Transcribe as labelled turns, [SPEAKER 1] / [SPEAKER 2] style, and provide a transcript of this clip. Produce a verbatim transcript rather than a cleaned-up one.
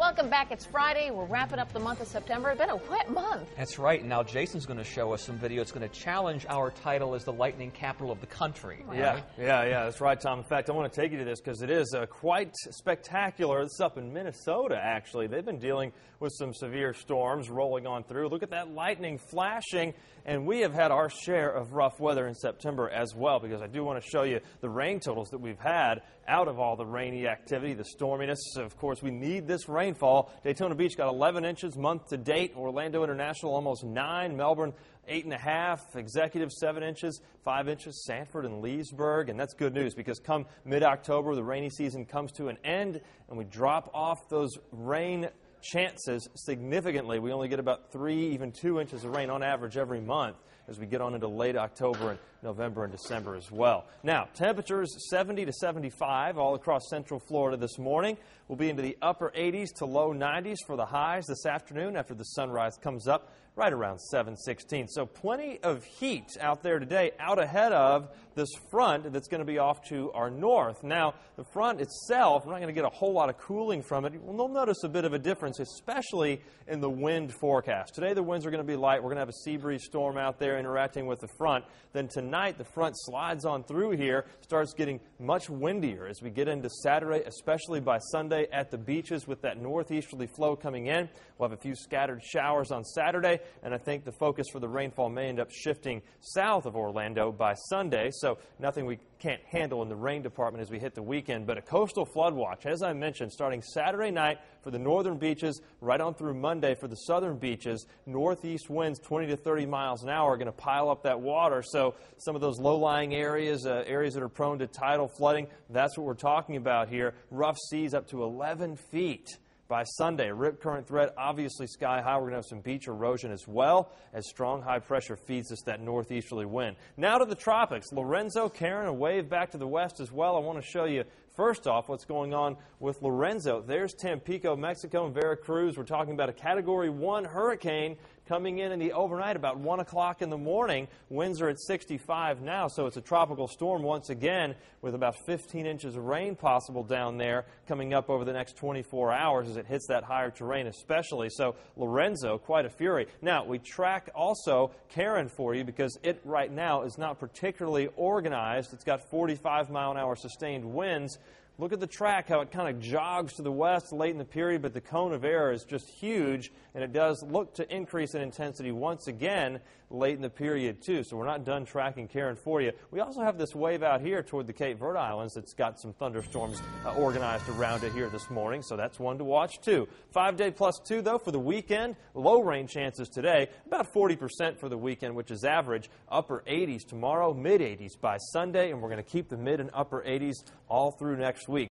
[SPEAKER 1] Welcome back. It's Friday. We're wrapping up the month of September. It's been a wet month.
[SPEAKER 2] That's right. Now Jason's going to show us some video. It's going to challenge our title as the lightning capital of the country. Right?
[SPEAKER 3] Yeah, yeah, yeah. That's right, Tom. In fact, I want to take you to this because it is uh, quite spectacular. It's up in Minnesota, actually. They've been dealing with some severe storms rolling on through. Look at that lightning flashing. And we have had our share of rough weather in September as well, because I do want to show you the rain totals that we've had out of all the rainy activity, the storminess. Of course, we need this rainfall. Daytona Beach got eleven inches month to date. Orlando International almost nine. Melbourne eight and a half. Executive seven inches. Five inches. Sanford and Leesburg. And that's good news, because come mid-October, the rainy season comes to an end, and we drop off those rain chances significantly. We only get about three, even two inches of rain on average every month as we get on into late October and November and December as well. Now, temperatures seventy to seventy-five all across central Florida this morning. We'll be into the upper eighties to low nineties for the highs this afternoon after the sunrise comes up right around seven sixteen. So plenty of heat out there today, out ahead of this front that's going to be off to our north. Now, the front itself, we're not going to get a whole lot of cooling from it. We'll notice a bit of a difference, especially in the wind forecast. Today, the winds are going to be light. We're going to have a sea breeze storm out there interacting with the front. Then tonight, the front slides on through here, starts getting much windier as we get into Saturday, especially by Sunday at the beaches with that northeasterly flow coming in. We'll have a few scattered showers on Saturday, and I think the focus for the rainfall may end up shifting south of Orlando by Sunday, so nothing we can't handle in the rain department as we hit the weekend. But a coastal flood watch, as I mentioned, starting Saturday night for the northern beaches, right on through Monday for the southern beaches. Northeast winds twenty to thirty miles an hour are going to pile up that water, so some of those low-lying areas, uh, areas that are prone to tidal flooding, that's what we're talking about here. Rough seas up to eleven feet. By Sunday, rip current threat obviously sky high. We're going to have some beach erosion as well as strong high pressure feeds us that northeasterly wind. Now to the tropics. Lorenzo, Karen, a wave back to the west as well. I want to show you first off what's going on with Lorenzo. There's Tampico, Mexico, and Veracruz. We're talking about a Category one hurricane coming in in the overnight about one o'clock in the morning. Winds are at sixty-five now, so it's a tropical storm once again with about fifteen inches of rain possible down there coming up over the next twenty-four hours as it hits that higher terrain especially. So Lorenzo, quite a fury. Now, we track also Karen for you because it right now is not particularly organized. It's got forty-five mile an hour sustained winds. Look at the track, how it kind of jogs to the west late in the period, but the cone of air is just huge, and it does look to increase in intensity once again late in the period, too. So we're not done tracking Karen for you. We also have this wave out here toward the Cape Verde Islands that's got some thunderstorms uh, organized around it here this morning, so that's one to watch, too. Five-day plus two, though, for the weekend. Low rain chances today, about forty percent for the weekend, which is average. Upper eighties tomorrow, mid eighties by Sunday, and we're going to keep the mid and upper eighties all through next week.